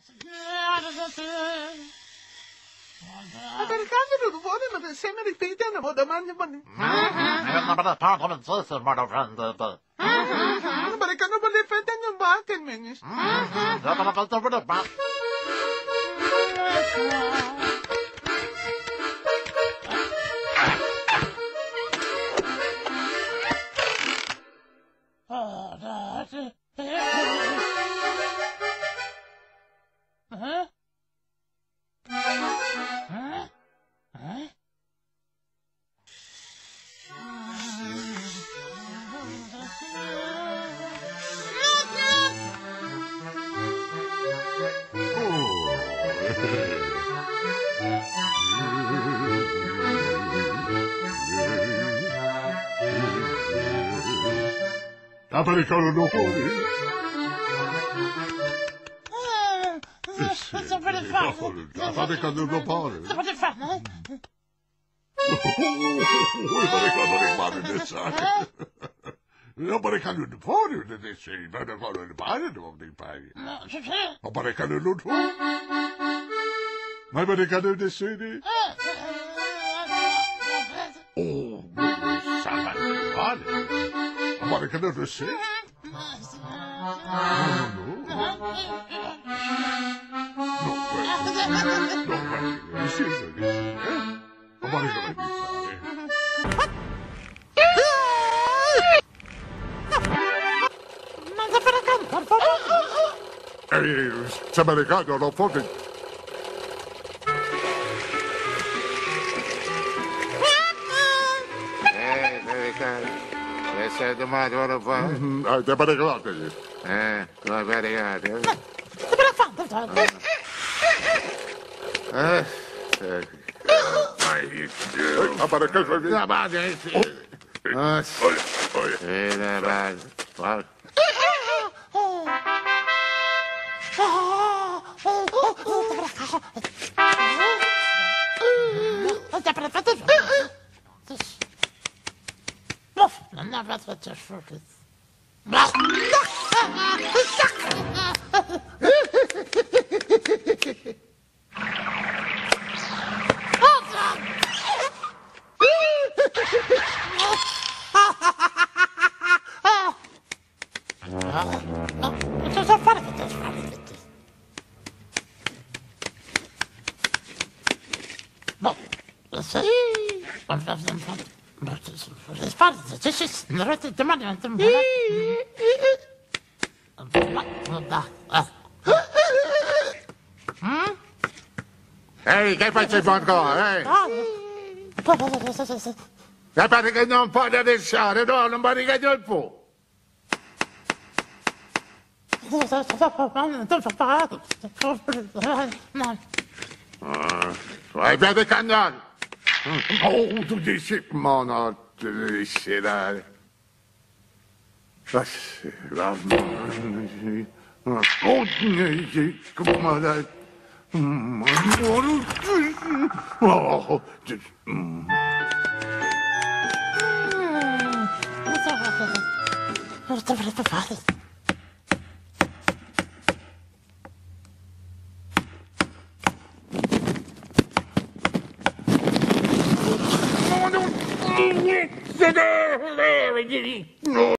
Ma per caso non vuole ma se mi ripetono ma domani ma perché non vuole fare un batten menis Americano non fuori. Cosa vuole fare? Americano non fuori. Cosa vuole fare? Americano rimane nel sacco. Americano non fuori, adesso americano non pare, non ti pare. Americano non fuori. Ma americano non sedi? Oh, salva. Americano non sedi? No. Se americano non fosse. Questa domani lo fa? Ti pare che Lo pare che La madre Ehi, che fai qua, E pare che non puoi adesso, no, non pare che non può. Vai per cannone. Oh, tu dici, ma no, tu devi scerare. Come dai? Oh, no.